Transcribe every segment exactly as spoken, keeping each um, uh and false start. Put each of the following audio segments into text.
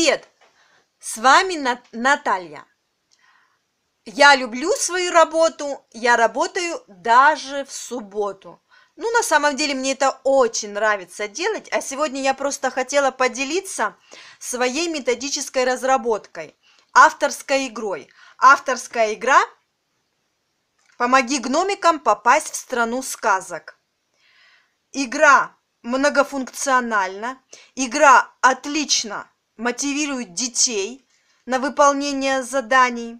Привет! С вами Нат- Наталья. Я люблю свою работу, я работаю даже в субботу. Ну, на самом деле, мне это очень нравится делать, а сегодня я просто хотела поделиться своей методической разработкой, авторской игрой. Авторская игра «Помоги гномикам попасть в страну сказок». Игра многофункциональна, игра отлично мотивирует детей на выполнение заданий.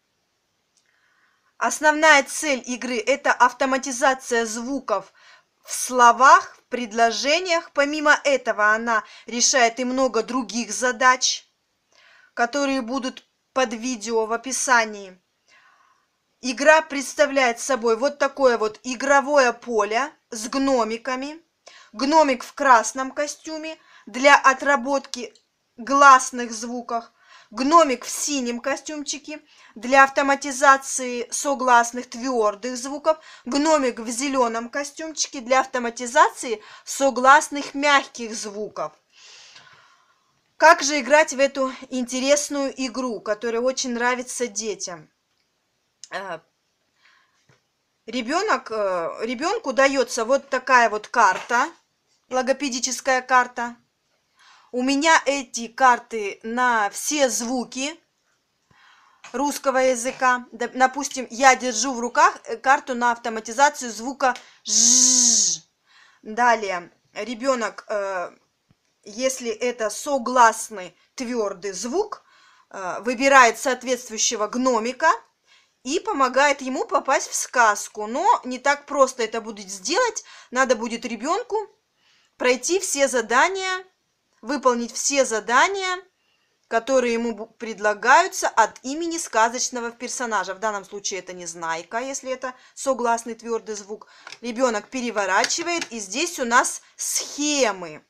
Основная цель игры – это автоматизация звуков в словах, в предложениях. Помимо этого она решает и много других задач, которые будут под видео в описании. Игра представляет собой вот такое вот игровое поле с гномиками. Гномик в красном костюме для отработки гласных звуков. Гномик в синем костюмчике для автоматизации согласных твердых звуков. Гномик в зеленом костюмчике для автоматизации согласных мягких звуков. Как же играть в эту интересную игру, которая очень нравится детям? Ребенок, ребенку дается вот такая вот карта, логопедическая карта. У меня эти карты на все звуки русского языка. Допустим, я держу в руках карту на автоматизацию звука «ж». Далее, ребенок, если это согласный твердый звук, выбирает соответствующего гномика и помогает ему попасть в сказку. Но не так просто это будет сделать. Надо будет ребенку пройти все задания, выполнить все задания, которые ему предлагаются от имени сказочного персонажа. В данном случае это Незнайка, если это согласный твердый звук. Ребенок переворачивает, и здесь у нас схемы.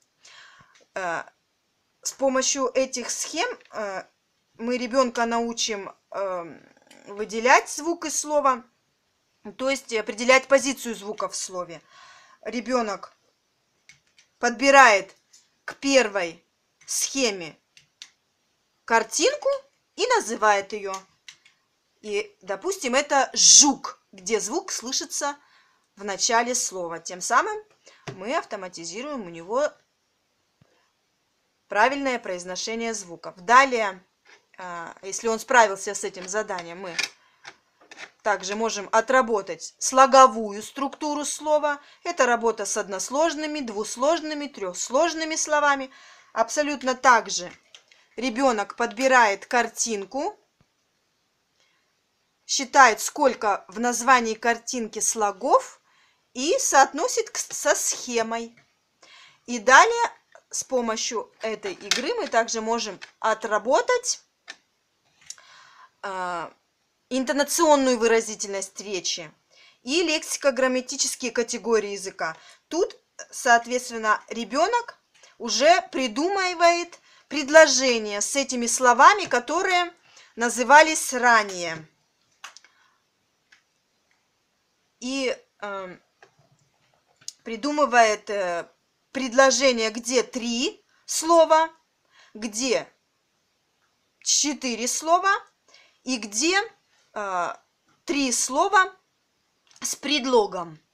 С помощью этих схем мы ребенка научим выделять звук из слова, то есть определять позицию звука в слове. Ребенок подбирает к первой схеме картинку и называет ее. И, допустим, это жук, где звук слышится в начале слова. Тем самым мы автоматизируем у него правильное произношение звуков. Далее, если он справился с этим заданием, мы также можем отработать слоговую структуру слова. Это работа с односложными, двусложными, трехсложными словами. Абсолютно так же ребенок подбирает картинку, считает, сколько в названии картинки слогов и соотносит со схемой. И далее с помощью этой игры мы также можем отработать э, интонационную выразительность речи и лексико-грамматические категории языка. Тут, соответственно, ребенок уже придумывает предложения с этими словами, которые назывались ранее. И э, придумывает э, предложение, где три слова, где четыре слова и где э, три слова с предлогом.